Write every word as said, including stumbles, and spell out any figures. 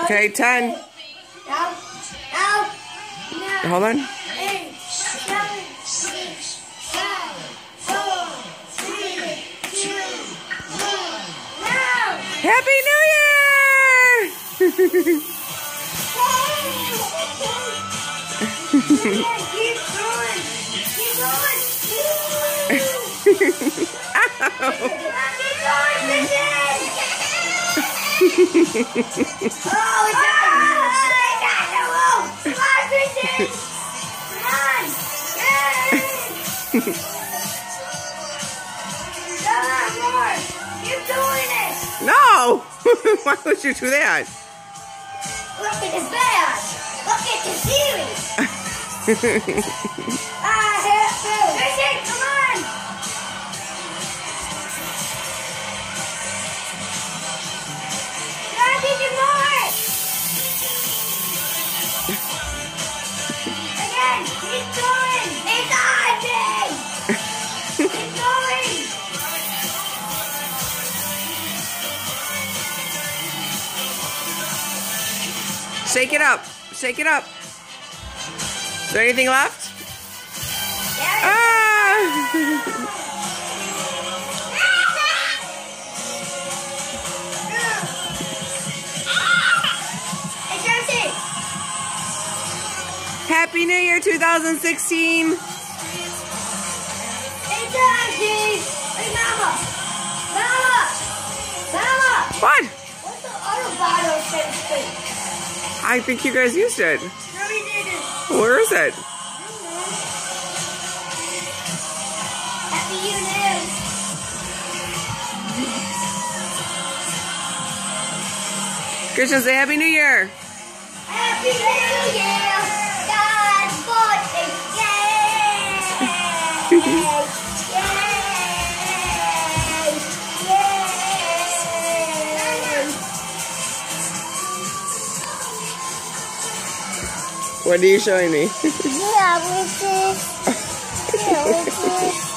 Okay, ten. No. No. No. Hold on. Eight, seven, six, five, four, three, two, one. No. Happy New Year! Keep going. Keep going. Ow. Keep going, Vincent. Oh, it's on. It's on the wall. Come on, Vincent. Come on. Yay. Come on, more. Keep doing it. No! Why would you do that? Look at the bed. Look at the series. Ah, help me. Vincent, come on. Gotta give you more. Again, keep going. It's on me. Keep going. Shake it up. Shake it up. Is there anything left? There Ah! It's empty. Happy New Year two thousand sixteen. It's empty. Hey, Mama. Mama. Mama. What? What's the other bottle say? I think you guys used it. No, we didn't. Where is it? Happy New Year. Christian, say Happy New Year. Happy New Year. God's birthday. Yay. Yay. What are you showing me? Yeah, which is, yeah, which is.